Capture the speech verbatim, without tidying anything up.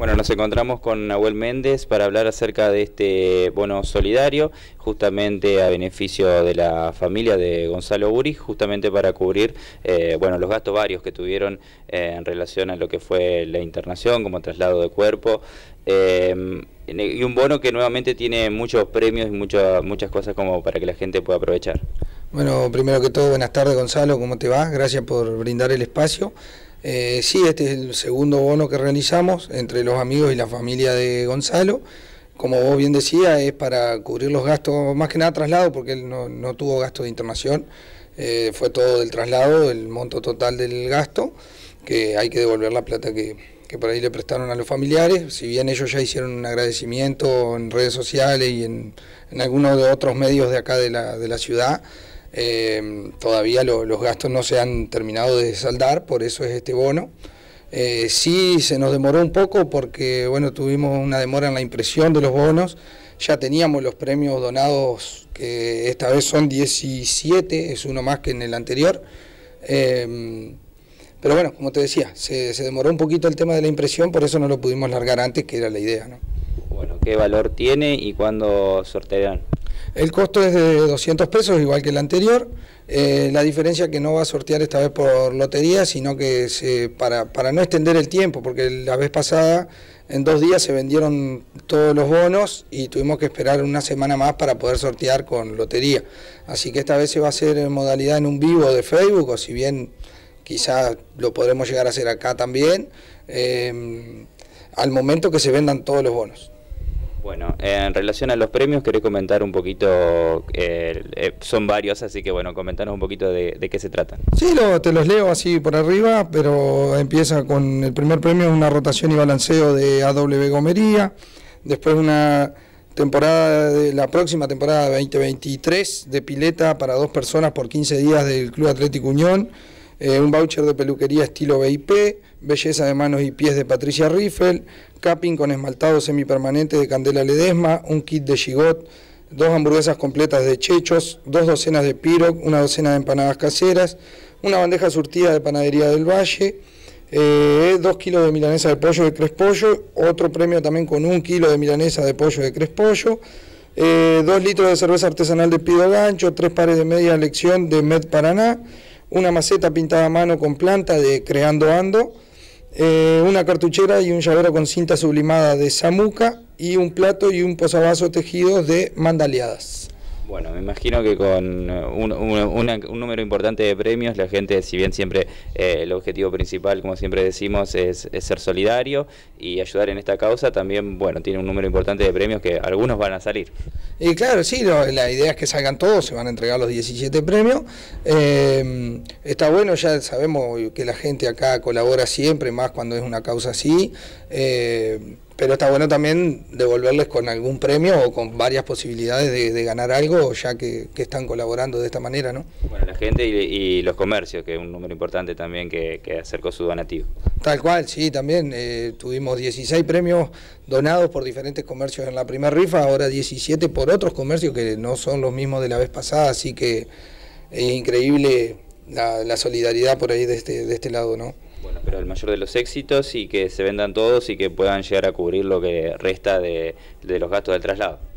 Bueno, nos encontramos con Nahuel Méndez para hablar acerca de este bono solidario, justamente a beneficio de la familia de Gonzalo Uri, justamente para cubrir eh, bueno, los gastos varios que tuvieron eh, en relación a lo que fue la internación, como traslado de cuerpo, eh, y un bono que nuevamente tiene muchos premios y mucho, muchas cosas como para que la gente pueda aprovechar. Bueno, primero que todo, buenas tardes, Gonzalo, ¿cómo te va? Gracias por brindar el espacio. Eh, sí, este es el segundo bono que realizamos entre los amigos y la familia de Gonzalo. Como vos bien decías, es para cubrir los gastos, más que nada traslado, porque él no, no tuvo gasto de internación, eh, fue todo del traslado, el monto total del gasto, que hay que devolver la plata que, que por ahí le prestaron a los familiares. Si bien ellos ya hicieron un agradecimiento en redes sociales y en, en algunos de otros medios de acá de la, de la ciudad, Eh, todavía lo, los gastos no se han terminado de saldar, por eso es este bono. Eh, sí se nos demoró un poco porque bueno, tuvimos una demora en la impresión de los bonos, ya teníamos los premios donados que esta vez son diecisiete, es uno más que en el anterior, eh, pero bueno, como te decía, se, se demoró un poquito el tema de la impresión, por eso no lo pudimos largar antes, que era la idea, ¿no? Bueno, ¿qué valor tiene y cuándo sortearán? El costo es de doscientos pesos, igual que el anterior. Eh, la diferencia es que no va a sortear esta vez por lotería, sino que se, para, para no extender el tiempo, porque la vez pasada en dos días se vendieron todos los bonos y tuvimos que esperar una semana más para poder sortear con lotería. Así que esta vez se va a hacer en modalidad en un vivo de Facebook, o si bien quizás lo podremos llegar a hacer acá también, eh, al momento que se vendan todos los bonos. Bueno, en relación a los premios, querés comentar un poquito, eh, eh, son varios, así que bueno, comentanos un poquito de, de qué se trata. Sí, lo, te los leo así por arriba, pero empieza con el primer premio, una rotación y balanceo de A W Gomería, después una temporada de la próxima temporada veinte veintitrés de pileta para dos personas por quince días del Club Atlético Unión, eh, un voucher de peluquería estilo V I P, belleza de manos y pies de Patricia Riffel, capping con esmaltado semipermanente de Candela Ledesma, un kit de Gigot, dos hamburguesas completas de Chechos, dos docenas de Piroc, una docena de empanadas caseras, una bandeja surtida de Panadería del Valle, eh, dos kilos de milanesa de pollo de Crespollo, otro premio también con un kilo de milanesa de pollo de Crespollo, eh, dos litros de cerveza artesanal de Pido Gancho, tres pares de media lección de Med Paraná, una maceta pintada a mano con planta de Creando Ando, Eh, una cartuchera y un llavero con cinta sublimada de Samuca y un plato y un posavasos tejidos de Mandaleadas. Bueno, me imagino que con un, un, una, un número importante de premios, la gente, si bien siempre eh, el objetivo principal, como siempre decimos, es, es ser solidario y ayudar en esta causa, también, bueno, tiene un número importante de premios que algunos van a salir. Y claro, sí, lo, la idea es que salgan todos, se van a entregar los diecisiete premios. Eh, está bueno, ya sabemos que la gente acá colabora siempre, más cuando es una causa así. Eh, Pero está bueno también devolverles con algún premio o con varias posibilidades de, de ganar algo, ya que, que están colaborando de esta manera, ¿no? Bueno, la gente y, y los comercios, que es un número importante también que, que acercó su donativo. Tal cual, sí, también eh, tuvimos dieciséis premios donados por diferentes comercios en la primera rifa, ahora diecisiete por otros comercios que no son los mismos de la vez pasada, así que es increíble la, la solidaridad por ahí de este, de este lado, ¿no? Bueno, pero el mayor de los éxitos y que se vendan todos y que puedan llegar a cubrir lo que resta de, de los gastos del traslado.